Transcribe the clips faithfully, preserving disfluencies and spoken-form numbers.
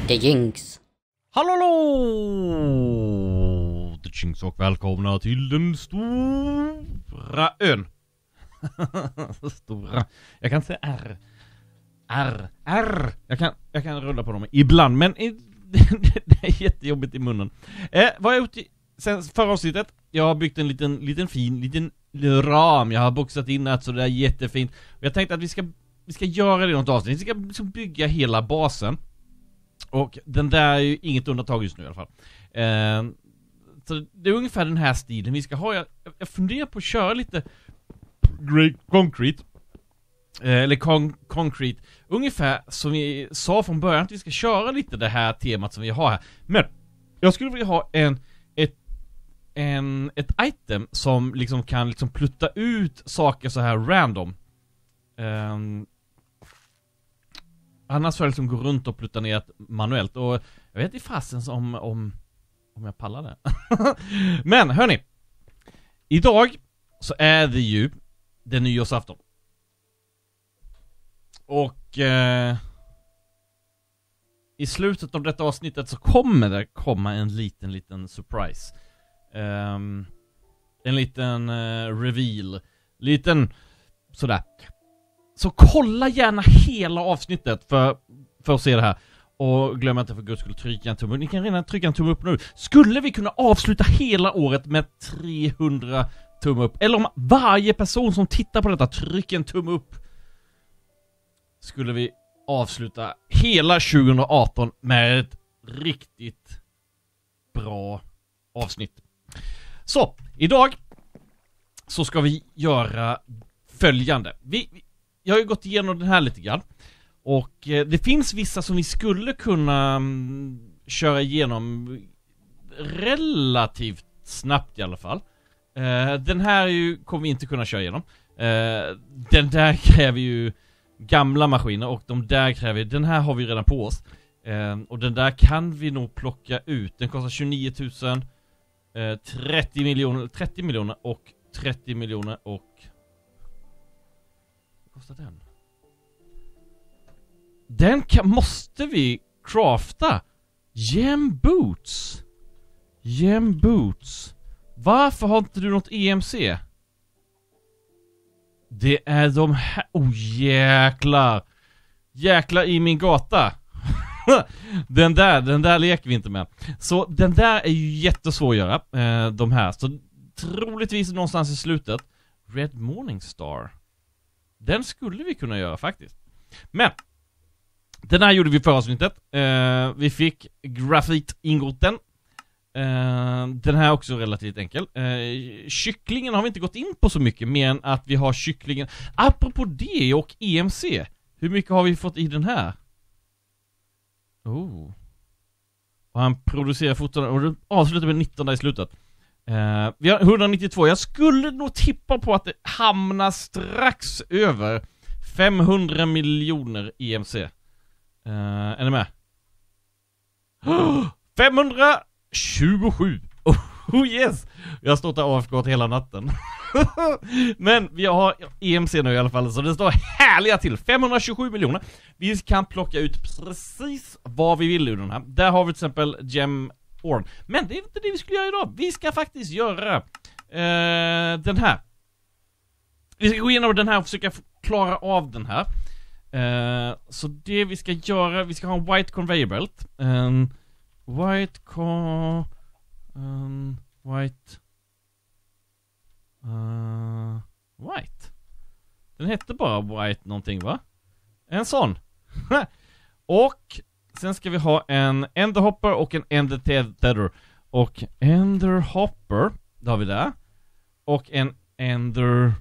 The Jinx. Hallå, hallå! The Jinx och välkomna till den stora ön. Stora. Jag kan säga R. R. R. Jag kan, jag kan rulla på dem ibland, men det är jättejobbigt i munnen. Eh, vad har jag gjort i, sen förra avsnittet? Jag har byggt en liten, liten fin, liten ram. Jag har boxat in det så det är jättefint. Och jag tänkte att vi ska, vi ska göra det i något avsnitt. Vi ska liksom bygga hela basen. Och den där är ju inget undantag just nu i alla fall. Eh, så det är ungefär den här stilen vi ska ha. Jag, jag funderar på att köra lite Grey Concrete. Eh, eller con- Concrete. Ungefär som vi sa från början att vi ska köra lite det här temat som vi har här. Men jag skulle vilja ha en ett, en, ett item som liksom kan liksom plutta ut saker så här random. Eh, Annars får jag liksom gå runt och plutta ner manuellt. Och jag vet inte fasen om, om, om jag pallar det. Men hörni, idag så är det ju den nyårsafton. Och eh, i slutet av detta avsnittet så kommer det komma en liten, liten surprise. Um, en liten uh, reveal. Liten sådär. Så kolla gärna hela avsnittet för, för att se det här. Och glöm inte för guds skull trycka en tumme upp. Ni kan redan trycka en tumme upp nu. Skulle vi kunna avsluta hela året med trehundra tumme upp? Eller om varje person som tittar på detta trycker en tumme upp, skulle vi avsluta hela tjugo arton med ett riktigt bra avsnitt. Så, idag så ska vi göra följande. Vi... vi Jag har ju gått igenom den här lite grann. Och eh, det finns vissa som vi skulle kunna mm, köra igenom relativt snabbt i alla fall. Eh, den här ju, kommer vi inte kunna köra igenom. Eh, den där kräver ju gamla maskiner och de där kräver, den här har vi redan på oss. Eh, och den där kan vi nog plocka ut. Den kostar tjugonio tusen, eh, trettio miljoner, trettio miljoner och trettio miljoner och kostar den? Den kan, måste vi crafta. Gem boots. Gem boots. Varför har inte du något E M C? Det är de här. Oh jäklar. Jäklar i min gata. Den där, den där leker vi inte med. Så den där är ju jättesvår att göra. Eh, de här. Så troligtvis någonstans i slutet. Red Morningstar. Den skulle vi kunna göra faktiskt. Men den här gjorde vi förra avsnittet. Eh, vi fick grafit-ingoten. Eh, den här är också relativt enkel. Eh, kycklingen har vi inte gått in på så mycket, mer än att vi har kycklingen. Apropå det och E M C. Hur mycket har vi fått i den här? Oh. Och han producerar fortfarande. Och avslutar med nitton där i slutet. Uh, vi har etthundranittiotvå. Jag skulle nog tippa på att det hamnar strax över femhundra miljoner E M C. Uh, är ni med? Oh, femhundratjugosju. Oh yes. Jag har stått där A F K hela natten. Men vi har E M C nu i alla fall, så det står härliga till. femhundratjugosju miljoner. Vi kan plocka ut precis vad vi vill ur den här. Där har vi till exempel Gem Orn. Men det är inte det vi skulle göra idag. Vi ska faktiskt göra eh, den här. Vi ska gå igenom den här och försöka klara av den här. Eh, så det vi ska göra, vi ska ha en white conveyor belt. En white con... Um, white... Uh, white. Den hette bara white någonting, va? En sån. Och sen ska vi ha en enderhopper och en endertether. Och enderhopper, då har vi där. Och en endertether,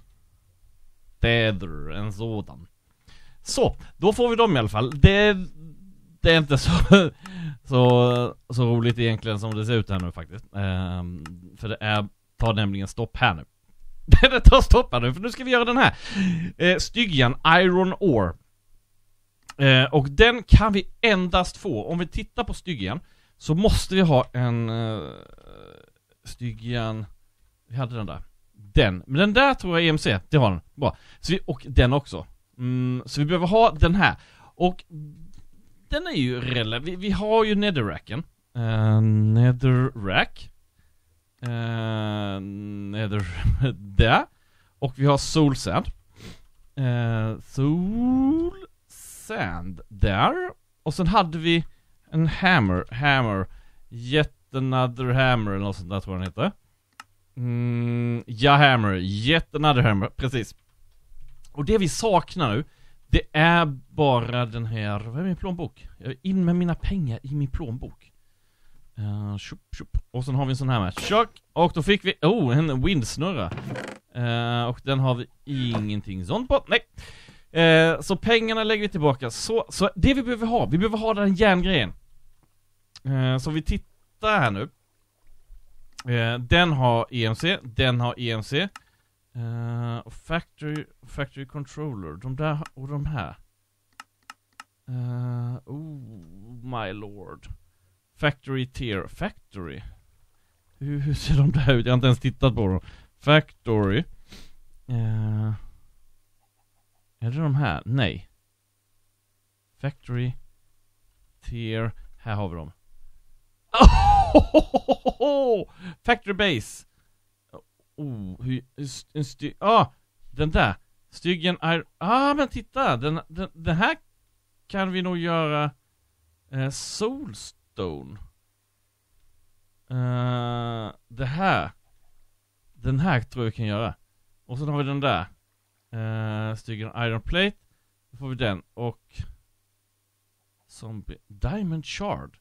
en sådan. Så, då får vi dem i alla fall. Det, det är inte så, så, så roligt egentligen som det ser ut här nu faktiskt. Um, för det är, tar nämligen stopp här nu. Det tar stopp här nu, för nu ska vi göra den här. Uh, styggen, Iron Ore. Uh, och den kan vi endast få, om vi tittar på styggen, så måste vi ha en uh, styggen. Vi hade den där. Den, men den där tror jag E M C, det har den. Bra. Så vi, och den också. Mm, så vi behöver ha den här. Och den är ju relevant. Vi, vi har ju netherracken. Uh, netherrack. Uh, nether... där. Och vi har soul sand. Uh, soul sand där. Och sen hade vi en hammer. Hammer. Yet another hammer. Eller något sånt där tror jag den heter. Mm, ja, hammer. Yet another hammer. Precis. Och det vi saknar nu, det är bara den här... Vad är min plånbok? Jag är in med mina pengar i min plånbok. Uh, tjup, tjup. Och sen har vi en sån här med chock. Och då fick vi... Oh, en windsnurra. Uh, och den har vi ingenting sånt på. Nej. Uh, så pengarna lägger vi tillbaka. Så, så det vi behöver ha. Vi behöver ha den järngrejen. Uh, så vi tittar här nu. Uh, den har E M C. Den har E M C. Uh, och factory, factory controller. De där och de här. Uh, oh my lord. Factory tier. Factory. Hur, hur ser de där ut? Jag har inte ens tittat på dem. Factory. Uh, är det de här? Nej. Factory tier. Här har vi dem. Oh, factory base. Oh, hur, en styg... Ah, den där. Styggen är... Ah, men titta. Den, den, den här kan vi nog göra... Eh, soulstone. Eh, det här. Den här tror jag vi kan göra. Och sen har vi den där. Eh, styggen iron plate. Då får vi den. Och... Zombie... Diamond shard.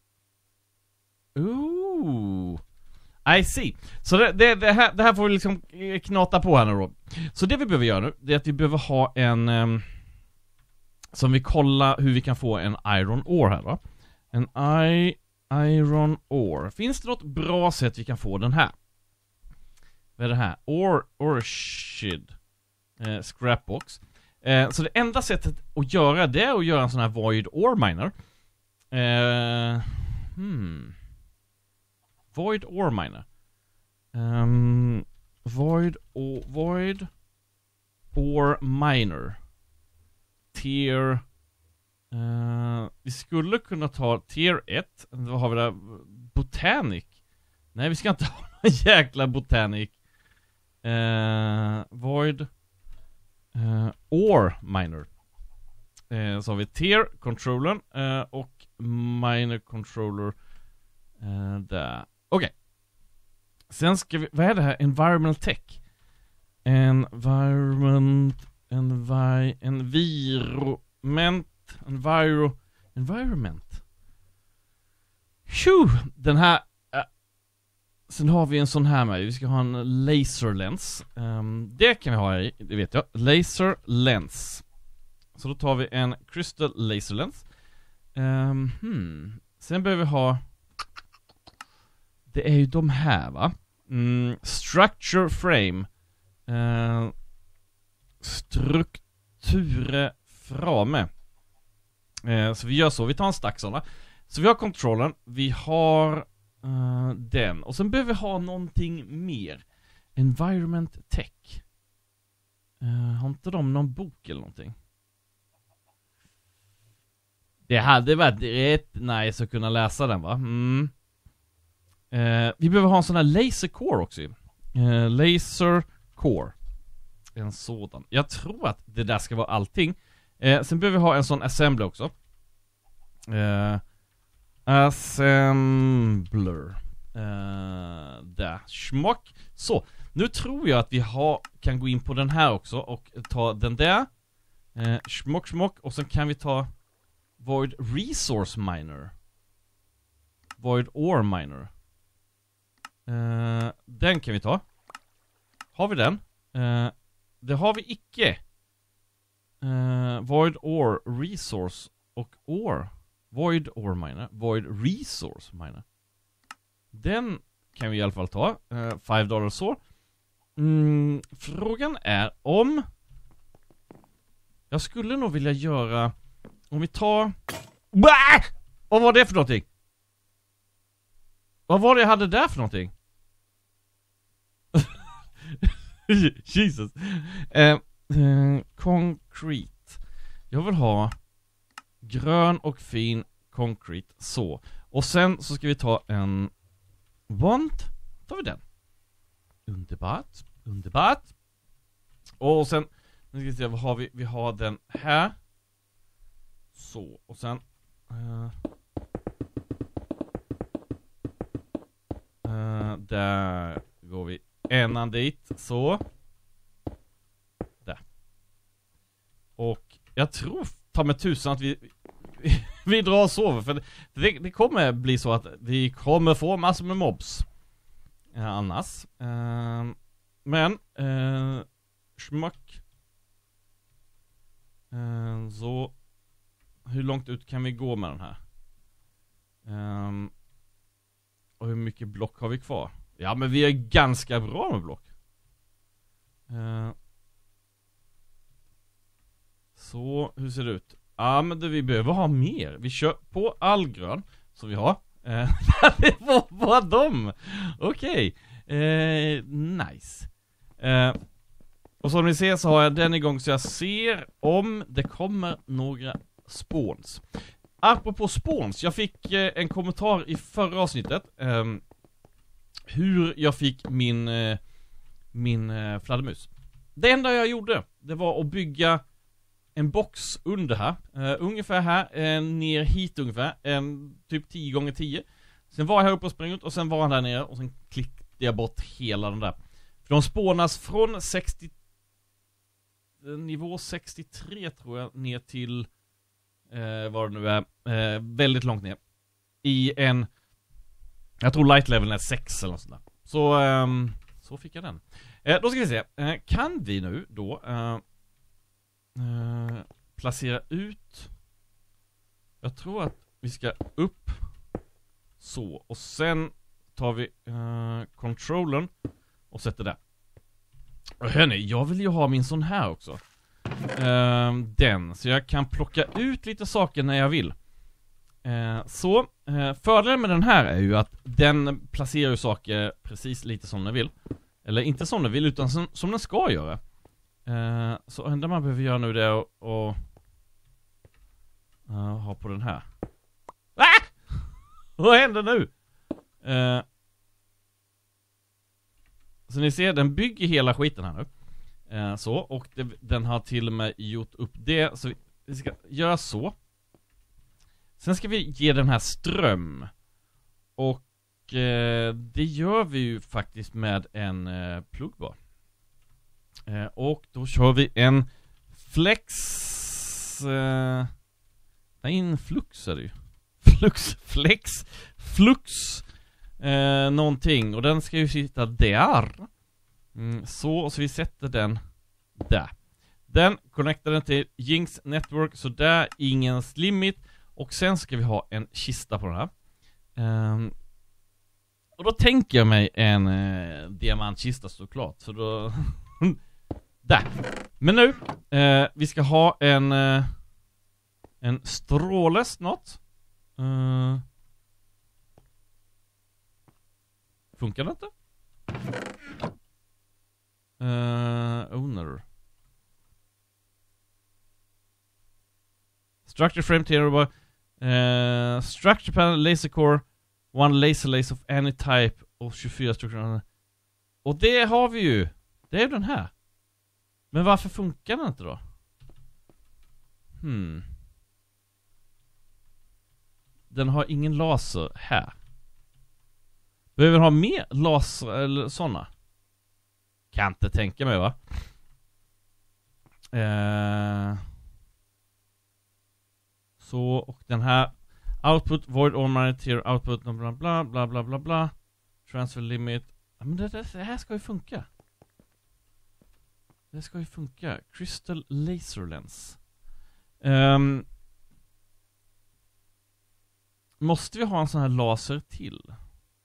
Ooh... I see. Så det, det, det, här, det här får vi liksom knata på här nu då. Så det vi behöver göra nu, det är att vi behöver ha en... Um, som vi kollar hur vi kan få en iron ore här då. En I, iron ore. Finns det något bra sätt vi kan få den här? Vad är det här? Ore, ore shid. Eh, scrapbox. Eh, så det enda sättet att göra det är att göra en sån här void ore miner. Eh, hmm... Void ore miner. Um, void o void ore miner. Tier. Uh, vi skulle kunna ta tier ett. Vad har vi där? Botanic. Nej, vi ska inte ha en jäkla botanic. Uh, void uh, ore miner. Uh, så har vi tier controller uh, och miner controller uh, där. Okej. Okay. Sen ska vi... Vad är det här? Environmental tech. Environment... Envi... Environment... Enviro... Environment. Tjo! Den här... Äh, sen har vi en sån här med. Vi ska ha en laser lens. Um, det kan vi ha i, det vet jag. Laser lens. Så då tar vi en crystal laser lens. Um, hmm. Sen behöver vi ha... Det är ju de här, va? Mm, structure frame. Uh, strukture frame. Uh, så vi gör så. Vi tar en stack sådana. Så vi har kontrollen. Vi har uh, den. Och sen behöver vi ha någonting mer. Environment tech. Uh, har inte de någon bok eller någonting? Det hade varit rätt nice att kunna läsa den, va? Mm. Uh, vi behöver ha en sån här laser core också. Uh, laser core. En sådan. Jag tror att det där ska vara allting. Uh, sen behöver vi ha en sån assembler också. Uh, assembler. Uh, där. Schmock. Så. Nu tror jag att vi har, kan gå in på den här också och ta den där. Uh, schmock, schmock. Och sen kan vi ta void resource miner. Void ore miner. Uh, den kan vi ta. Har vi den? Uh, det har vi icke. Uh, void ore resource och ore. Void ore miner. Void resource miner. Den kan vi i alla fall ta. Uh, five dollar så. Mm, frågan är om jag skulle nog vilja göra, om vi tar... Bah! Vad var det för någonting? Vad var det jag hade där för någonting? Jesus. Eh, eh, concrete. Jag vill ha grön och fin concrete, så. Och sen så ska vi ta en wand, tar vi den. Underbart, underbart. Och sen, nu ska vi se, vad har vi? Vi har den här. Så, och sen uh, uh, där går vi enan dit, så. Där. Och jag tror, ta med tusen att vi vi, vi drar och sover, för det, det kommer bli så att vi kommer få massor med mobs uh, annars. Uh, men uh, schmack. Uh, så hur långt ut kan vi gå med den här? Um, och hur mycket block har vi kvar? Ja, men vi är ganska bra med block. Uh, så, hur ser det ut? Ja, ah, men det, vi behöver ha mer. Vi kör på allgrön, som vi har. Uh, det var bara dem. Okej. Okay. Uh, nice. Uh, och som ni ser så har jag den igång, så jag ser om det kommer några spawns. Apropå spawns, jag fick eh, en kommentar i förra avsnittet eh, hur jag fick min eh, min eh, fladdermus. Det enda jag gjorde, det var att bygga en box under här, eh, ungefär här, eh, ner hit ungefär, eh, typ tio gånger tio. Sen var jag här uppe och sprang ut, och sen var han där nere, och sen klickade jag bort hela den där. För de spawnas från sextio, nivå sextiotre tror jag, ner till Eh, vad det nu är, eh, väldigt långt ner i en, jag tror light level är sex eller något sånt där. Så, eh, så fick jag den. Eh, då ska vi se, eh, kan vi nu då eh, eh, placera ut, jag tror att vi ska upp så, och sen tar vi eh, controllen och sätter där. Och hörni, jag vill ju ha min sån här också. Uh, den, så jag kan plocka ut lite saker när jag vill. uh, Så, uh, fördelen med den här är ju att den placerar ju saker precis lite som den vill. Eller inte som den vill, utan som, som den ska göra. uh, Så enda man behöver göra nu det är att och, uh, ha på den här. Ah! Vad händer nu? Uh, så ni ser, den bygger hela skiten här nu. Uh, så, och det, den har till och med gjort upp det. Så vi, vi ska göra så. Sen ska vi ge den här ström. Och uh, det gör vi ju faktiskt med en uh, pluggbar. Uh, och då kör vi en flex. Uh, nej, en flux är det ju. Flux, flex, flux. Uh, någonting. Och den ska ju sitta där. Mm, så, så vi sätter den där. Den connectar den till Jinx Network, så där, ingens limit. Och sen ska vi ha en kista på den här. um, Och då tänker jag mig en uh, diamantkista såklart. Så då där. Men nu uh, vi ska ha en uh, en stråle snart. uh, Funkar det inte? Uh, owner. Structure frame tier. Uh, structure panel laser core. One laser laser of any type. Och tjugofyra structure. Och det har vi ju. Det är ju den här. Men varför funkar den inte då? Hmm. Den har ingen laser här. Behöver ha mer laser eller såna? Kan inte tänka mig, va? Eh, så, och den här output, void or monitor output, bla bla bla bla bla bla. Transfer limit. Ja, men det, det, det här ska ju funka. Det ska ju funka. Crystal laser lens. Um, måste vi ha en sån här laser till?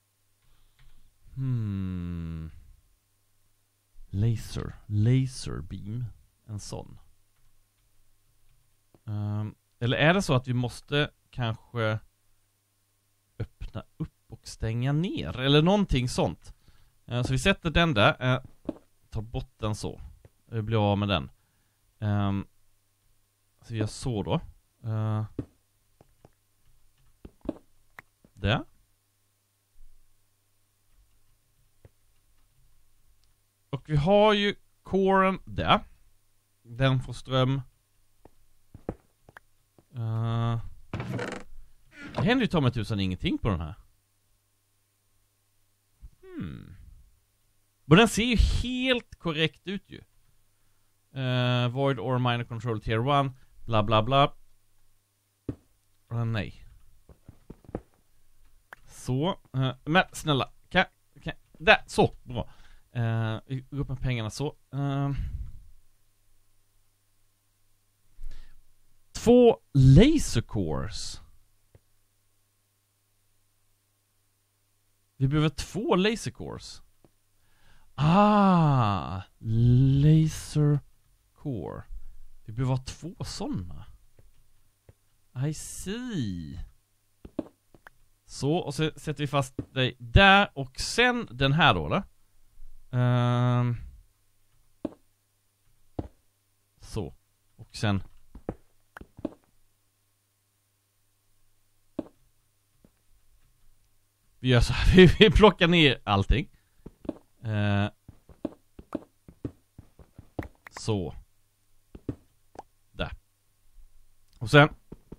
Hmm... Laser, laser beam, en sån. Um, eller är det så att vi måste kanske öppna upp och stänga ner eller någonting sånt. Uh, så vi sätter den där, uh, tar bort den så. Vi blir av med den. Um, så vi gör så då. Uh, vi har ju coren där. Den får ström. Uh, det händer ju ta med tusan ingenting på den här. Hmm. Men den ser ju helt korrekt ut ju. Uh, void or minor control tier one. Bla bla bla. Uh, nej. Så. Uh, men snälla. Kan, kan, där, så. Bra. Uh, vi går upp med pengarna så. Uh, två laser cores. Vi behöver två laser cores. Ah, laser core. Vi behöver ha två sådana. I see. Så, och så sätter vi fast dig där. Och sen den här då, eller? Um, så. Och sen vi gör så här. Vi, vi plockar ner allting. Uh, så. Där. Och sen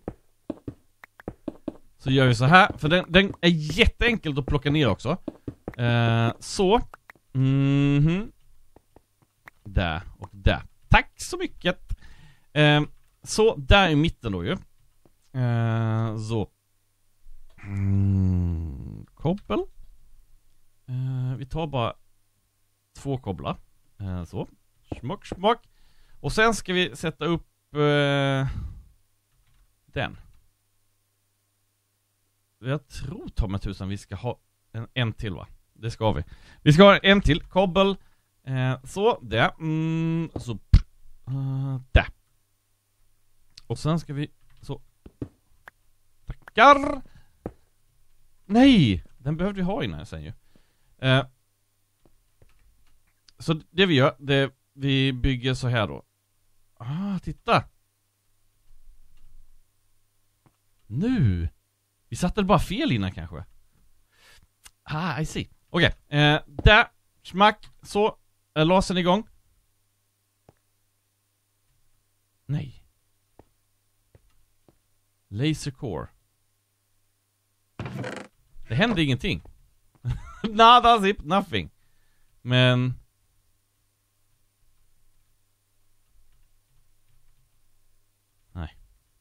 så gör vi så här. För den, den är jätteenkelt att plocka ner också. Uh, så. Mhm. Där och där. Tack så mycket. Uh, så där i mitten då ju. Uh, så. Mm, koppel. Uh, vi tar bara två kobblar. Uh, så. Smock, smock. Och sen ska vi sätta upp uh, den. Jag tror ta med tusan vi ska ha en, en till, va? Det ska vi. Vi ska ha en till. Kobbel. Uh, så. Där. Mm, så. Uh, där. Och sen ska vi så. Tackar. Nej, den behövde vi ha innan sen ju. Uh, så det vi gör, det vi bygger så här då. Ah, titta. Nu. Vi satte det bara fel innan kanske. Ah, I see. Okej, okay. uh, där. Smack. Så. Är lasen igång? Nej. Laser core. Det hände ingenting. Nada, zip, nothing. Men nej.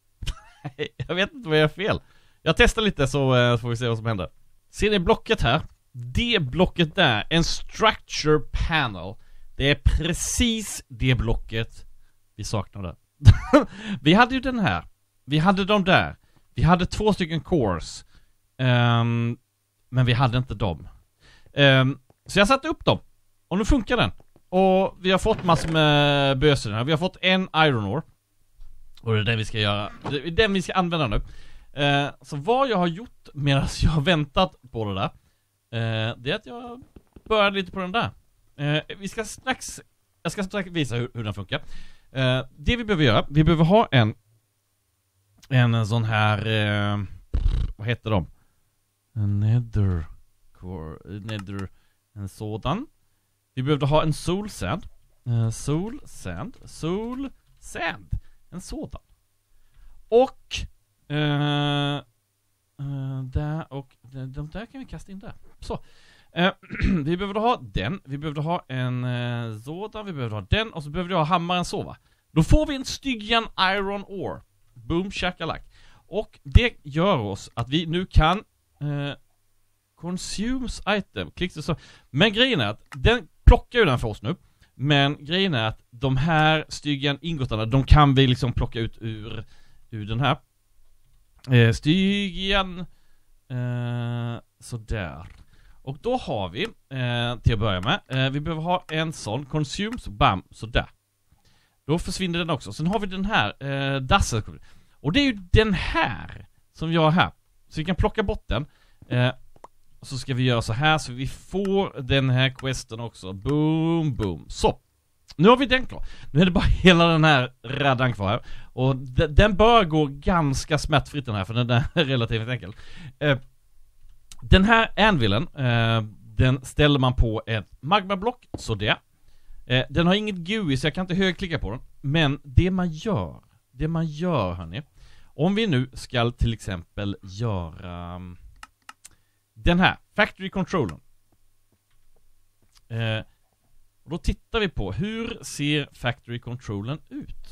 Jag vet inte vad jag gör fel. Jag testar lite så får vi se vad som händer. Ser ni blocket här? Det blocket där, en structure panel. Det är precis det blocket vi saknade. Vi hade ju den här. Vi hade de där. Vi hade två stycken cores. Um, men vi hade inte dem. Um, så jag satte upp dem. Och nu funkar den. Och vi har fått massor med böser här. Vi har fått en iron ore. Och det är den vi ska göra. Det är den vi ska använda nu. Uh, så vad jag har gjort medan jag har väntat på det där. Uh, det är att jag började lite på den där. Uh, vi ska strax. Jag ska strax visa hur, hur den funkar. Uh, det vi behöver göra. Vi behöver ha en. En sån här. Uh, vad heter de? En nether core, nether, en sådan. Vi behövde ha en soul sand. Uh, soul sand, soul sand. En sådan. Och uh, uh, där och de där kan vi kasta in där. Så. Uh, vi behövde ha den. Vi behövde ha en uh, sådan. Vi behövde ha den. Och så behövde vi ha hammaren så, va? Då får vi en styggen iron ore. Boom, shakalak. Och det gör oss att vi nu kan uh, consumes item. Klick så. Men grejen är att den plockar ju den för oss nu. Men grejen är att de här styggen ingåtarna, de kan vi liksom plocka ut ur, ur den här eh, styggen. Eh, sådär. Och då har vi, eh, till att börja med, eh, vi behöver ha en sån consumes, bam, sådär. Då försvinner den också. Sen har vi den här, eh, dasset. Och det är ju den här som vi har här. Så vi kan plocka bort den. Eh, så ska vi göra så här så vi får den här questen också. Boom, boom. Så. Nu har vi den klar. Nu är det bara hela den här raddan kvar här. Och d- den bör gå ganska smärtfritt den här, för den är relativt enkel. Eh, den här anvilen, eh, den ställer man på ett magmablock, så det. Eh, den har inget G U I så jag kan inte högklicka på den. Men det man gör, det man gör hörni. Om vi nu ska till exempel göra um, den här, Factory Controller. Eh, och då tittar vi på hur ser Factory Controller ut.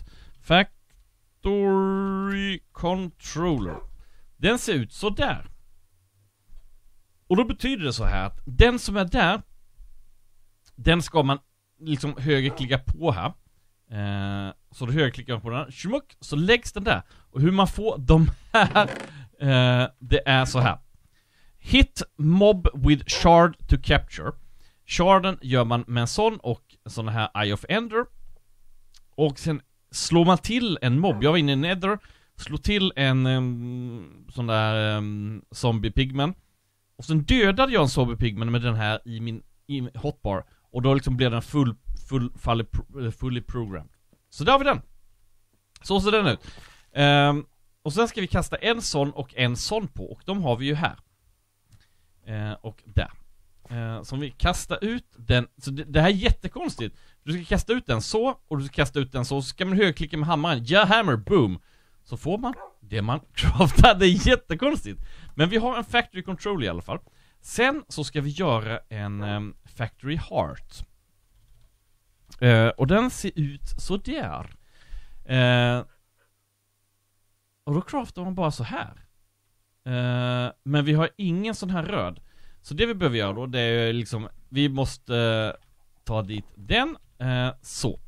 Factory Controller. Den ser ut så där. Och då betyder det så här att den som är där, den ska man liksom högerklicka på här. Eh, så du högerklickar på den, schmuck, så läggs den där. Och hur man får de här, eh, det är så här. Hit mob with shard to capture. Sharden gör man med en sån och sån här Eye of Ender. Och sen slår man till en mobb. Jag var inne i Nether, slår till en um, sån där um, zombie pigman. Och sen dödade jag en zombie pigman med den här i min, i min hotbar. Och då liksom blev den full, full, fully, fully programmed. Så där har vi den. Så ser den ut. Um, och sen ska vi kasta en sån och en sån på. Och de har vi ju här. Uh, och där. Uh, som vi kastar ut den. Så det, det här är jättekonstigt. Du ska kasta ut den så. Och du ska kasta ut den så. Så ska man högklicka med hammaren. Ja, hammer, boom. Så får man det man craftar. Det är jättekonstigt. Men vi har en factory control i alla fall. Sen så ska vi göra en um, factory heart. Uh, och den ser ut så där. Uh, och då craftar man bara så här. Uh, men vi har ingen sån här röd. Så det vi behöver göra då, det är liksom, vi måste uh, ta dit den. Uh, så.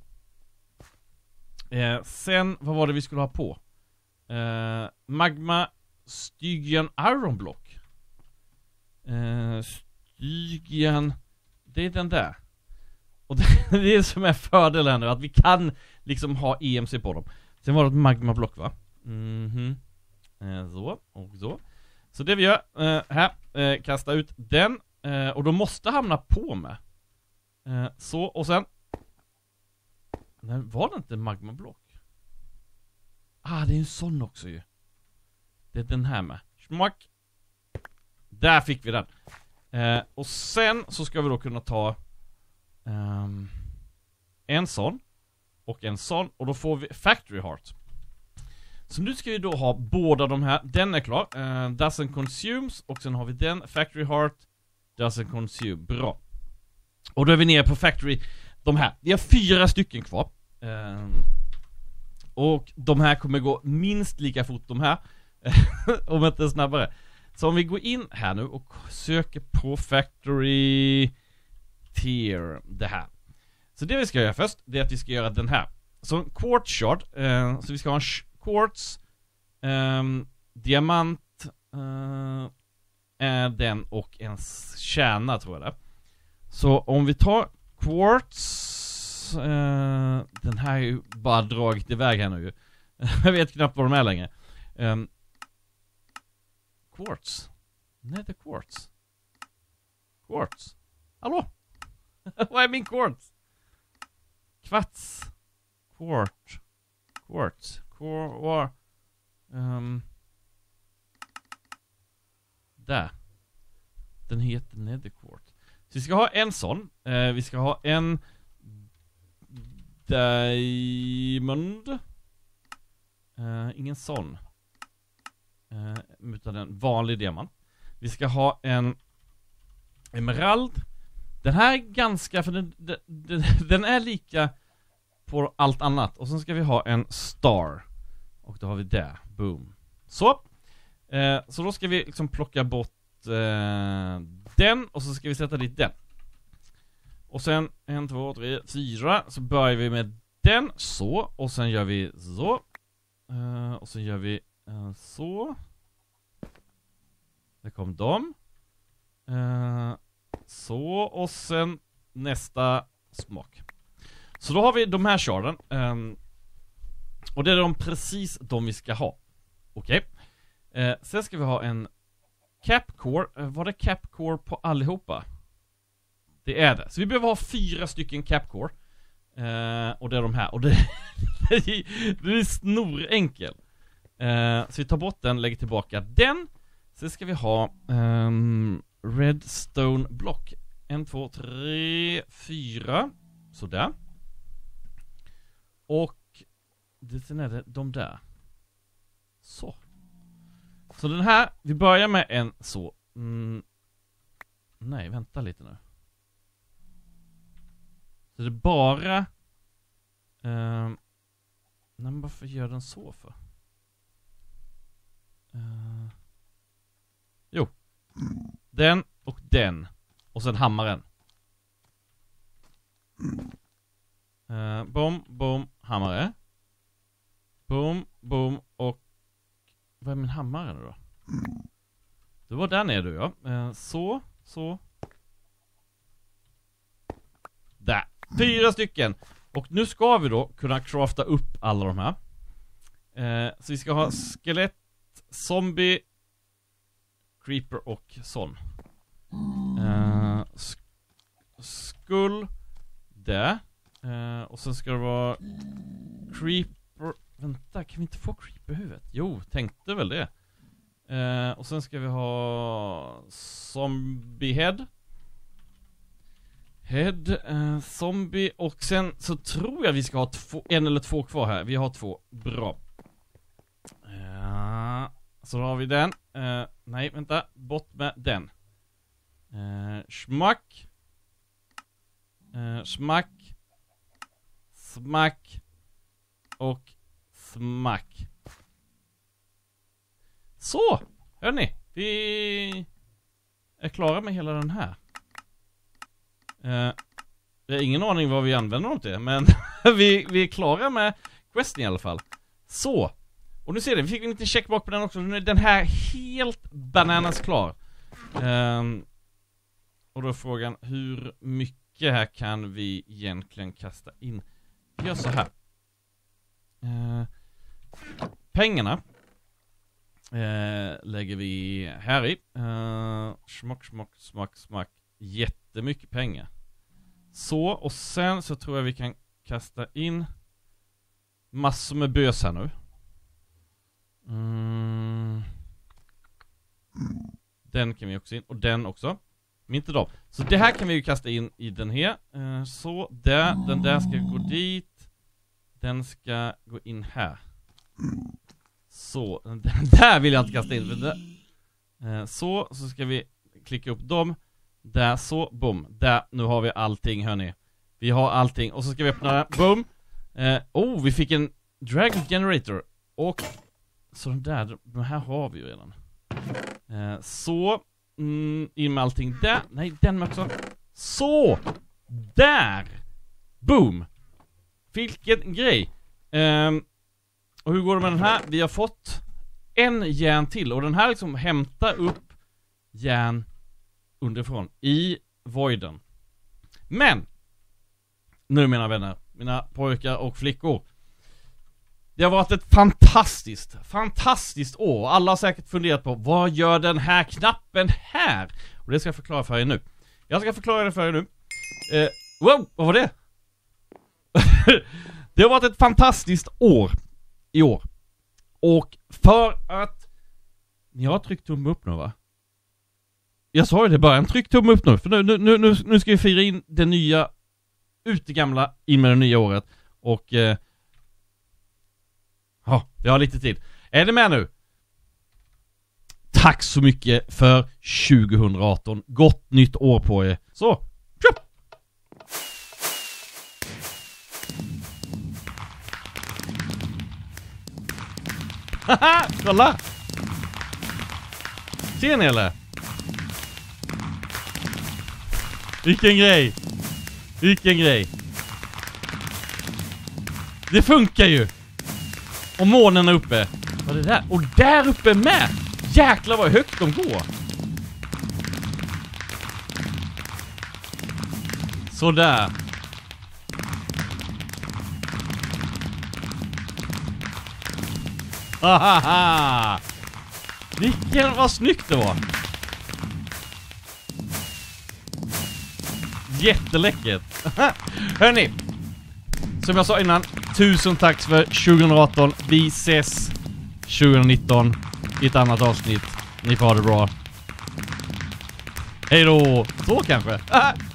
Uh, sen, vad var det vi skulle ha på? Uh, magma Stygian Iron Block. Uh, Stygian, det är den där. Och det, det är som är fördelen nu, att vi kan liksom ha E M C på dem. Sen var det ett magma block, va? Mhm. Uh, så, och så. Så det vi gör, uh, här, uh, kasta ut den. Uh, och då måste hamna på med. Uh, så, och sen. Nej, var det inte magma block? Ah, det är en sån också ju. Det är den här med. Smack. Där fick vi den. Uh, och sen så ska vi då kunna ta um, en sån och en sån. Och då får vi Factory Heart. Så nu ska vi då ha båda de här. Den är klar. Uh, doesn't consumes. Och sen har vi den. Factory Heart. Doesn't consume. Bra. Och då är vi nere på Factory. De här. Vi har fyra stycken kvar. Uh, och de här kommer gå minst lika fort de här. Om inte snabbare. Så om vi går in här nu och söker på Factory Tier. Det här. Så det vi ska göra först, det är att vi ska göra den här. Så en quartz shard. Uh, så vi ska ha en quartz, um, diamant uh, är den och en kärna tror jag det. Så om vi tar quartz, uh, den här är ju bara dragit iväg här nu. Jag vet knappt vad de är längre. Um, quartz. Nej, det är quartz. Quartz. Hallå? Vad är min quartz? Kvarts. Quartz. Quartz. Or, um, där. Den heter Netherquartz. Så vi ska ha en sån. eh, Vi ska ha en Diamond. eh, Ingen sån, eh, utan en vanlig diamant. Vi ska ha en emerald. Den här är ganska, för den, den, den, den är lika på allt annat. Och sen ska vi ha en star. Och då har vi det. Boom. Så. Eh, så då ska vi liksom plocka bort eh, den. Och så ska vi sätta dit den. Och sen en, två, tre, fyra. Så börjar vi med den. Så. Och sen gör vi så. Eh, och så gör vi eh, så. Där kom de. Eh, så. Och sen nästa smak. Så då har vi de här sharden. Um, och det är de precis de vi ska ha. Okej. Okay. Uh, sen ska vi ha en capcore. Uh, var det capcore på allihopa? Det är det. Så vi behöver ha fyra stycken capcore. Uh, och det är de här. Och det, det är snorenkel. Uh, så vi tar bort den, lägger tillbaka den. Sen ska vi ha um, redstone block. En, två, tre, fyra sådär. Och det, sen är det de där. Så. Så den här, vi börjar med en så. Mm. Nej, vänta lite nu. Så det är bara... Uh, nej, men varför gör den så för? Uh, jo. Den och den. Och sen hammaren. Uh, bom, bom, hammare. Bom, bom och... Vad är min hammare nu då? Det var där nere du, ja. Uh, så, så. Där. Fyra stycken. Och nu ska vi då kunna crafta upp alla de här. Uh, så vi ska ha skelett, zombie, creeper och sån. Uh, sk- skull där. Uh, och sen ska det vara creeper. Vänta, kan vi inte få creeper i huvudet? Jo, tänkte väl det. Uh, och sen ska vi ha zombie head. Head, uh, zombie. Och sen så tror jag vi ska ha två, en eller två kvar här. Vi har två, bra. Uh, så då har vi den. Uh, nej, vänta, bort med den. Uh, smack. Uh, smack. Smack. Och smack. Så, hörni, vi är klara med hela den här. Uh, jag har ingen aning vad vi använder dem till, men vi, vi är klara med questen i alla fall. Så, och nu ser ni, vi fick en liten checkbox på den också. Nu är den här helt bananas klar. Um, och då är frågan, hur mycket här kan vi egentligen kasta in? Vi gör så här. Uh, pengarna uh, lägger vi här i. Uh, smack, smack, smack, smack. Jättemycket pengar. Så, och sen så tror jag vi kan kasta in massor med bös här nu. Mm. Den kan vi också in. Och den också. Men inte dem. Så det här kan vi ju kasta in i den här. Uh, så, där. Den där ska gå dit. Den ska gå in här. Så, den där vill jag inte kasta in. Uh, så, så ska vi klicka upp dem. Där, så, boom. Där, nu har vi allting, hörni. Vi har allting. Och så ska vi öppna den. Boom. Uh, oh, vi fick en Dragon Generator. Och så den där, den här har vi ju redan. Uh, så, mm, in med allting där. Nej, den med också. Så, där. Boom. Vilken grej. Um, och hur går det med den här? Vi har fått en järn till. Och den här liksom hämtar upp järn underifrån i voiden. Men nu, mina vänner, mina pojkar och flickor, det har varit ett fantastiskt fantastiskt år. Alla har säkert funderat på, vad gör den här knappen här? Och det ska jag förklara för er nu. Jag ska förklara det för er nu. eh, Wow, vad var det? Det har varit ett fantastiskt år i år. Och för att ni har tryckt tumme upp nu, va? Jag sa ju det bara, en tryck tumme upp nu. För nu, nu, nu, nu ska vi fira in det nya, ut det gamla, in med det nya året. Och eh, ja, vi har lite tid. Är det med nu? Tack så mycket för tjugo arton. Gott nytt år på er. Så, tjup! Haha, kolla! Ser ni eller? Vilken grej. Vilken grej. Det funkar ju. Och månen är uppe. Vad är det där? Och där uppe med. Jäklar vad högt de går. Så där. Hahaha. Vilken, vad snyggt det var. Jätteläckert. Hörrni, som jag sa innan, tusen tack för tjugo arton. Vi ses tjugo nitton i ett annat avsnitt. Ni får ha det bra. Hej då. Så kanske.